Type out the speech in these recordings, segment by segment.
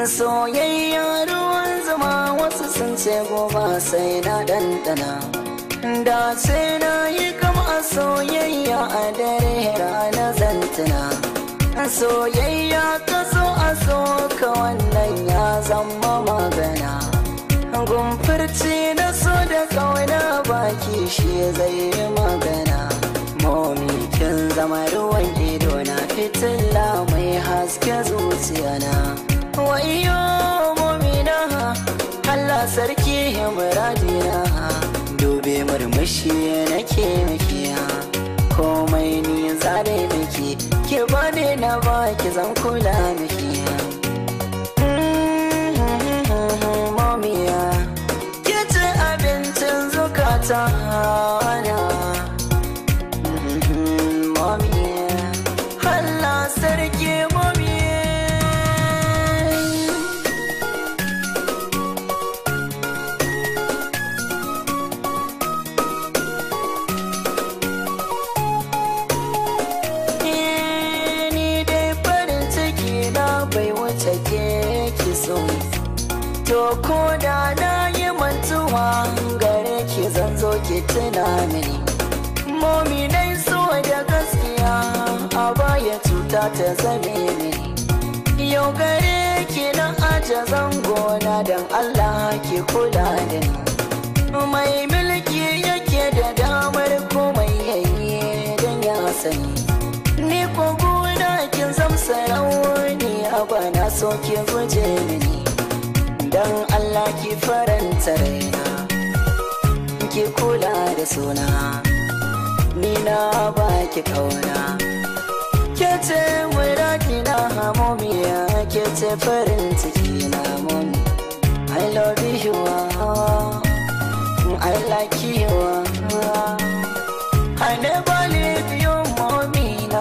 Soyayya ruwan zuma wasu sun ce gobe sai na dandana, da sai na yi kama soyayya a dare rana zantuna. Soyayya ka so a so ka wannan ya zama magana, gumfurci na so da kauna baki shi zai yi magana. Momi kin zama ruwan ido na, fitilla mai haske zuciyana. Wayo momina Allah sarki muradina, dube murmushi nake mikiya, komai ni zare miki, ki bani na baki zan kula miki. Momiya ki ci abincin zukata na. Momiya Allah sarki momiya. Bai wuce ke ki so, to ko da na yi mantuwa gare ki zan zo ki tuna mini. Momi nai so da gaskiya a baya cuta ta zame mini, yau gare ki na aje zangona don Allah ki kula da ni. Mai mulki yake da damar komai yayi don ya sani, ni ko gona kin zamsa rauni bana so ki guje mini, dan Allah ki faranta raina, ki kula da suna, ni na baki kauna. Ke ce muradina momiya, ke ce farin ciki na momi. I love you, I like you, I never leave you momi na.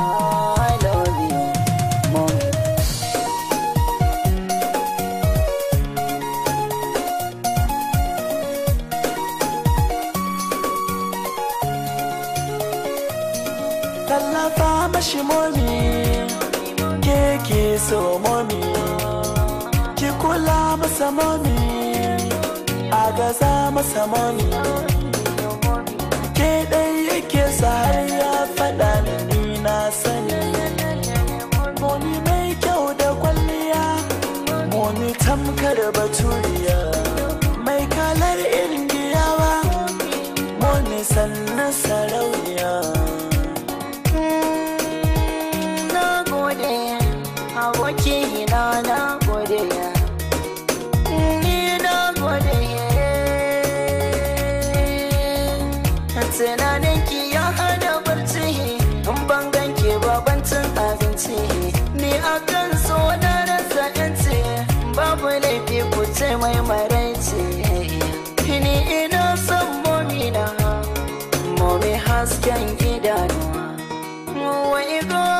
Tallafa mashi momi, ke ke so momi, ki kula masa momi, agaza masa momi. Ke ɗai yake sa har ya faɗa mini na sani. Momi mai kyau da kwalliya, momi tamkar baturiya, mai kalar indiyawa, momi sannan sarauniya. Abokina na gode, ni na gode. Tunanin ki ya hada barci, in ban ganke babancin abinci, ni akan so na rasa yanci, babu laifi ku ce mai maraici. Ni ina son momina, momi hasken idanuwa, wai go